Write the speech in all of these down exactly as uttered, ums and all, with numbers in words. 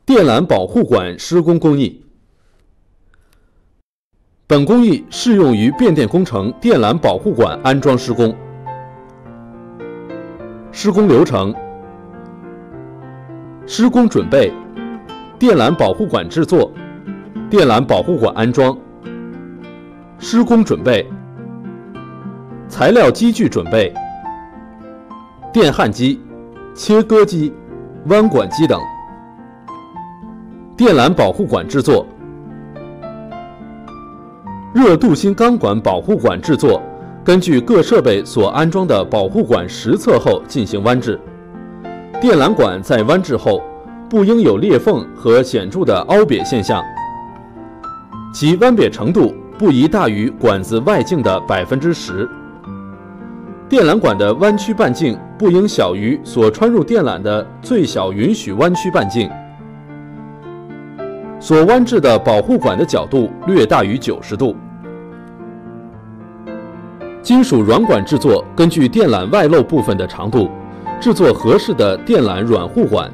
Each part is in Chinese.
电缆保护管施工工艺。本工艺适用于变电工程电缆保护管安装施工。施工流程：施工准备、电缆保护管制作、电缆保护管安装。施工准备：材料机具准备、电焊机、切割机、弯管机等。电缆保护管制作：热镀锌钢管保护管制作，根据各设备所安装的保护管实测后进行弯制。电缆管在弯制后不应有裂缝和显著的凹瘪现象，其弯瘪程度不宜大于管子外径的百分之十。电缆管的弯曲半径不应小于所穿入电缆的最小允许弯曲半径。所弯制的保护管的角度略大于九十度。金属软管制作，根据电缆外露部分的长度，制作合适的电缆软护管。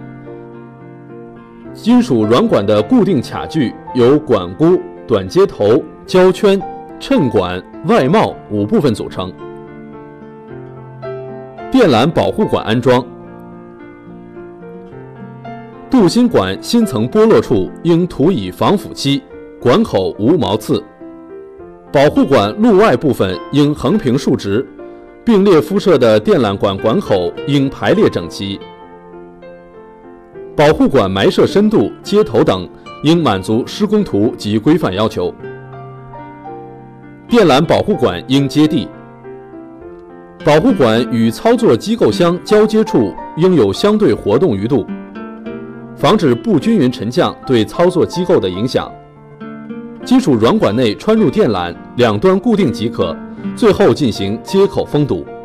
金属软管的固定卡具由管箍、短接头、胶圈、衬管、外帽五部分组成。电缆保护管安装。镀锌管芯层剥落处应涂以防腐漆，管口无毛刺。保护管路外部分应横平竖直，并列敷设的电缆管管口应排列整齐。保护管埋设深度、接头等应满足施工图及规范要求。电缆保护管应接地。保护管与操作机构箱交接处应有相对活动余度，防止不均匀沉降对操作机构的影响。金属软管内穿入电缆，两端固定即可，最后进行接口封堵。